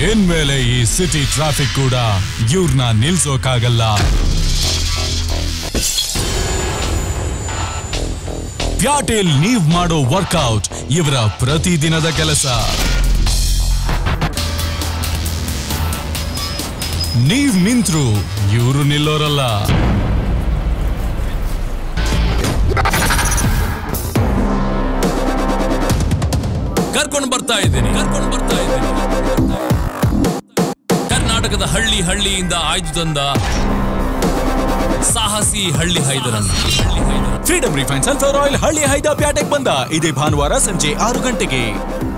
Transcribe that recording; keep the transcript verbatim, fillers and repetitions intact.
ಇನ್ಮೇಲೆ ಈ city traffic ಕೂಡ ಇವ್ರನ್ನ ನಿಲ್ಸೋಕಾಗಲ್ಲ. ಪ್ಯಾಟೇಲ್ ನೀವ್ ಮಾಡೋ ವರ್ಕೌಟ್ ಇವರ ಪ್ರತಿದಿನದ ಕೆಲಸ. ನೀವ್ ನಿಂತ್ರು ಇವರು ನಿಲ್ಲೋರಲ್ಲ. ಕರ್ಕೊಂಡು ಬರ್ತಾ ಇದ್ದೀನಿ ಕರ್ಕೊಂಡು ಬರ್ತಾ ಇದ್ದೀನಿ ಕರ್ನಾಟಕದ ಹಳ್ಳಿ ಹಳ್ಳಿಯಿಂದ ಆಯ್ದು ತಂದ ಸಾಹಸಿ ಹಳ್ಳಿ ಹೈದರನ್ನ. ಫ್ರೀಡಮ್ ರಿಫೈನ್ ಸನ್ಫ್ಲವರ್ ಆಯಿಲ್ ಹಳ್ಳಿ ಹೈದ ಪ್ಯಾಟೆಗೆ ಬಂದ ಇದೇ ಭಾನುವಾರ ಸಂಜೆ ಆರು ಗಂಟೆಗೆ.